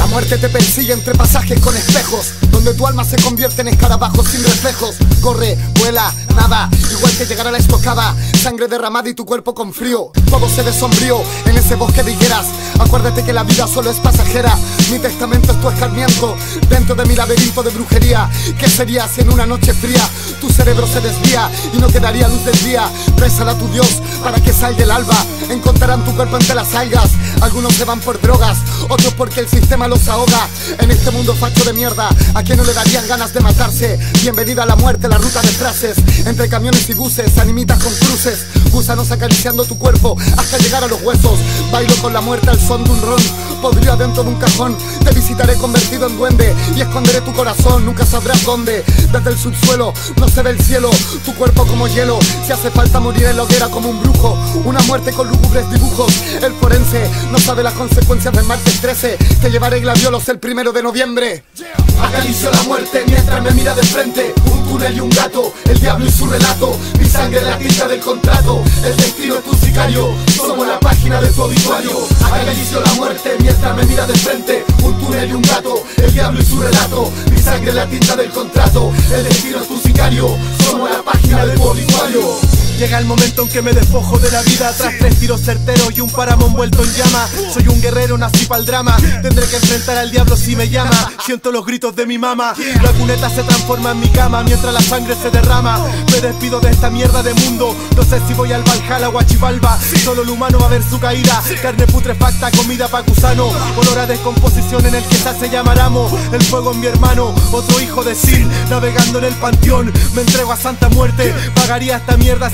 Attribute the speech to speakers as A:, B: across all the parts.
A: muerte te persigue entre pasajes con espejos, donde tu alma se convierte en escarabajos sin reflejos. Corre, vuela, nada, igual que llegar a la estocada. Sangre derramada y tu cuerpo con frío. Todo se ve sombrío en ese bosque de higueras. Acuérdate que la vida solo es pasajera. Mi testamento es tu escarmiento dentro de mi laberinto de brujería. ¿Qué sería si en una noche fría tu cerebro se desvía y no quedaría luz del día? Résala a tu Dios para que salga el alba. Encontrarán tu cuerpo entre las algas. Algunos se van por drogas, otros porque el sistema los ahoga. En este mundo facho de mierda, ¿a quién no le darían ganas de matarse? Bienvenida a la muerte, la ruta de frases entre camiones y buses, animitas con cruces, gusanos acariciando tu cuerpo hasta llegar a los huesos. Bailo con la muerte al son de un ron, podría dentro de un cajón. Te visitaré convertido en duende y esconderé tu corazón, nunca sabrás dónde. Desde el subsuelo no se ve el cielo, tu cuerpo como hielo. Si hace falta morir en la hoguera como un brujo, una muerte con lúgubres dibujos. El forense no sabe las consecuencias del martes 13. Te llevaré gladiolos el 1 de noviembre. Acaricio la muerte mientras me mira de frente. Un túnel y un gato, el diablo y su relato. Mi sangre la tinta del contrato. El destino es tu sicario, somos la página de tu obituario. Acaricio la muerte mientras me mira de frente. Un túnel y un gato, el diablo y su relato. Mi sangre la tinta del contrato. El destino es tu sicario, somos la página de tu obituario.
B: Llega el momento en que me despojo de la vida tras 3 tiros certeros y un páramo envuelto en llama. Soy un guerrero, nací pa'l drama. Tendré que enfrentar al diablo si me llama. Siento los gritos de mi mamá. La cuneta se transforma en mi cama mientras la sangre se derrama. Me despido de esta mierda de mundo. No sé si voy al Valhalla o a Chivalba. Solo el humano va a ver su caída. Carne putrefacta, comida pa' gusano. Olor a descomposición en el que se hace llamar amo. El fuego en mi hermano, otro hijo de Sin. Navegando en el panteón, me entrego a Santa Muerte. Pagaría esta mierda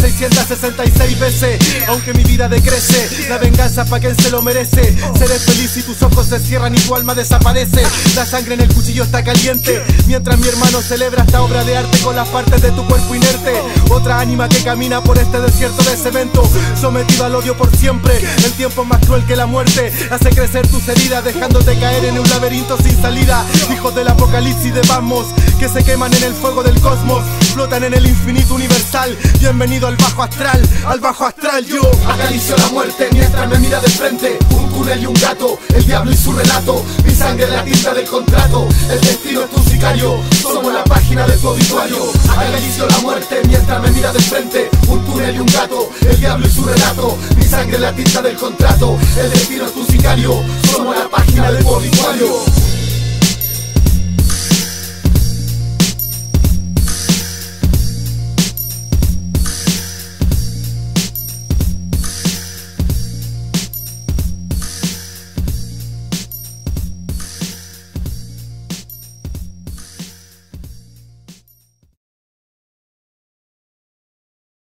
B: 666 veces, aunque mi vida decrece. La venganza pa' quien se lo merece. Seré feliz si tus ojos se cierran y tu alma desaparece. La sangre en el cuchillo está caliente, mientras mi hermano celebra esta obra de arte con las partes de tu cuerpo inerte. Otra ánima que camina por este desierto de cemento, sometido al odio por siempre. El tiempo es más cruel que la muerte, hace crecer tus heridas, dejándote caer en un laberinto sin salida. Hijos del apocalipsis de Basmos, que se queman en el fuego del cosmos, flotan en el infinito universal. Bienvenido al bajo astral yo
A: acaricio la muerte mientras me mira de frente. Un túnel y un gato, el diablo y su relato. Mi sangre la tinta del contrato. El destino es tu sicario, somos la página de tu obituario. Acaricio la muerte mientras me mira de frente. Un túnel y un gato, el diablo y su relato. Mi sangre la tinta del contrato. El destino es tu sicario, somos la página de tu obituario.